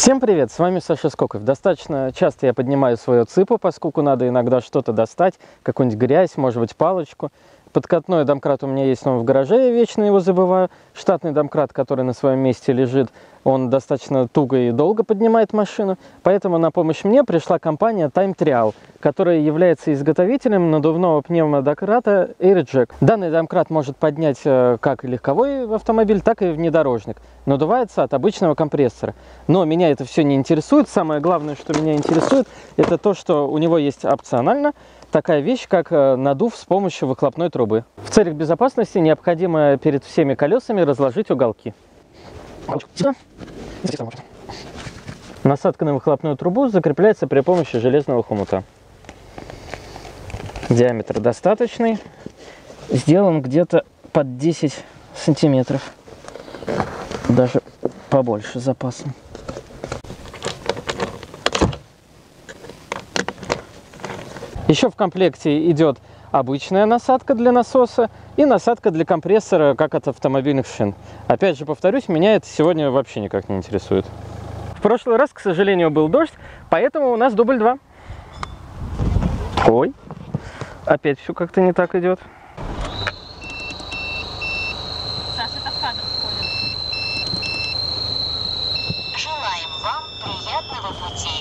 Всем привет, с вами Саша Скоков. Достаточно часто я поднимаю свою цыпу, поскольку надо иногда что-то достать, какую-нибудь грязь, может быть палочку. Подкатной домкрат у меня есть, но в гараже я вечно его забываю. Штатный домкрат, который на своем месте лежит, он достаточно туго и долго поднимает машину. Поэтому на помощь мне пришла компания Time Trial, которая является изготовителем надувного пневмодомкрата AirJack. Данный домкрат может поднять как легковой автомобиль, так и внедорожник. Надувается от обычного компрессора. Но меня это все не интересует. Самое главное, что меня интересует, это то, что у него есть опционально такая вещь, как надув с помощью выхлопной трубы. В целях безопасности необходимо перед всеми колесами разложить уголки. Насадка на выхлопную трубу закрепляется при помощи железного хомута. Диаметр достаточный. Сделан где-то под 10 сантиметров. Даже побольше запасом. Еще в комплекте идет обычная насадка для насоса и насадка для компрессора, как от автомобильных шин. Опять же, повторюсь, меня это сегодня вообще никак не интересует. В прошлый раз, к сожалению, был дождь, поэтому у нас дубль 2. Ой, опять все как-то не так идет. Саша, это в кадр входит. Желаем вам приятного пути.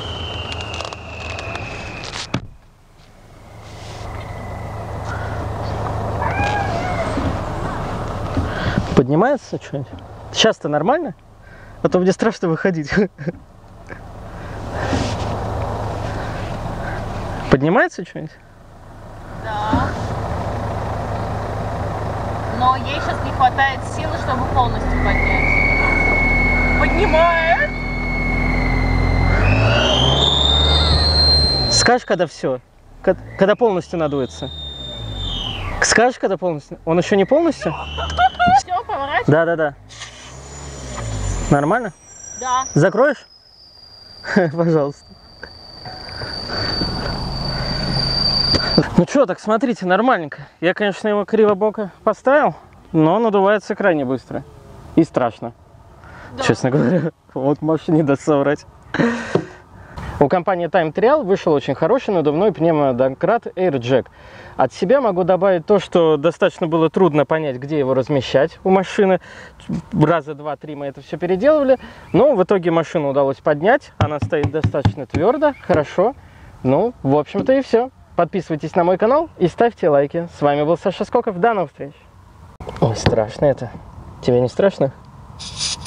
Поднимается что-нибудь? Сейчас-то нормально? А то мне страшно выходить. Поднимается что-нибудь? Да. Но ей сейчас не хватает силы, чтобы полностью поднять. Поднимает! Скажешь, когда все? Когда полностью надуется? Скажешь, когда полностью? Он еще не полностью? Все, поворачивай. Да. Нормально? Да. Закроешь? Пожалуйста. Ну что, так смотрите, нормальненько. Я, конечно, его криво-боко поставил, но надувается крайне быстро. И страшно, Да. честно говоря. Вот Маша не даст соврать. У компании Time Trial вышел очень хороший надувной пневмодомкрат AirJack. От себя могу добавить то, что достаточно было трудно понять, где его размещать у машины. Раза два-три мы это все переделывали, но в итоге машину удалось поднять. Она стоит достаточно твердо, хорошо. Ну, в общем-то и все. Подписывайтесь на мой канал и ставьте лайки. С вами был Саша Скоков. До новых встреч. Ой, страшно это. Тебе не страшно?